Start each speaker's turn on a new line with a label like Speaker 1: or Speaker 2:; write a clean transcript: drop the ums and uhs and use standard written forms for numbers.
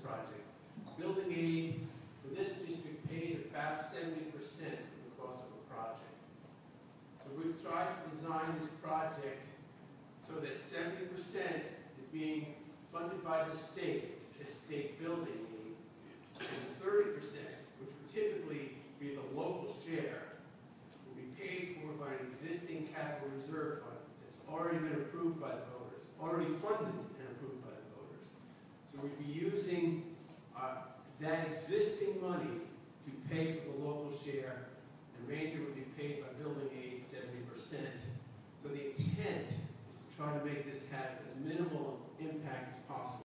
Speaker 1: project. Building aid for this district pays about 70% of the cost of a project. So we've tried to design this project so that 70% is being funded by the state building aid, and 30%, which would typically be the local share, will be paid for by an existing capital reserve fund that's already been approved by the voters, already funded and approved by the voters. So we'd be using that existing money to pay for the local share, and the remainder would be paid by building aid, 70%. So the intent is to try to make this have as minimal impact as possible.